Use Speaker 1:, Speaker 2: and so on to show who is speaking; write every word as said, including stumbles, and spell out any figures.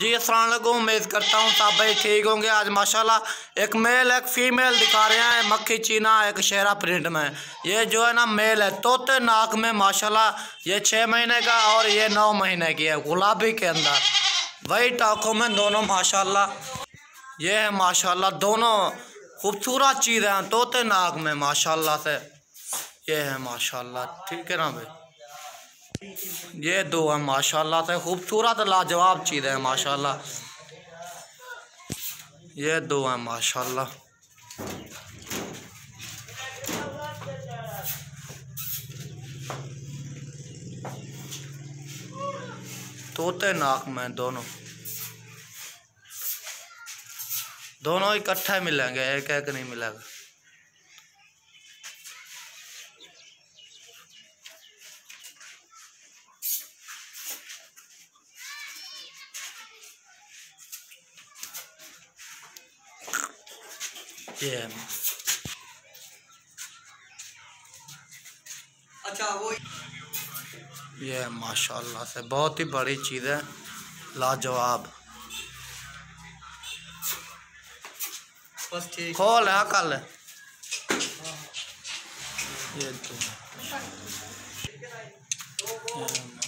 Speaker 1: जी अस्सलाम वालेकुम। उम्मीद करता हूँ सब भाई ठीक होंगे। आज माशाल्लाह एक मेल एक फीमेल दिखा रहे हैं, मक्खी चीना एक शेरा प्रिंट में। ये जो है ना मेल है, तोते नाक में माशाल्लाह, ये छः महीने का और ये नौ महीने की है, गुलाबी के अंदर वही टाँखों में दोनों माशाल्लाह। ये है माशाल्लाह दोनों खूबसूरत चीज़ हैं, तोते नाक में माशाल्लाह से। ये है माशाल्लाह, ठीक है ना भाई। ये दो है माशाल्लाह से खूबसूरत लाजवाब चीज़ है माशाल्लाह। ये दो है माशाल्लाह। तोते नाक में दोनों दोनों इकट्ठे मिलेंगे, एक एक नहीं मिलेगा। ये
Speaker 2: अच्छा वो
Speaker 1: ये माशाल्लाह से बहुत ही बड़ी चीज़ है, लाजवाब।
Speaker 2: बस ठीक
Speaker 1: खोल है कल। ये तो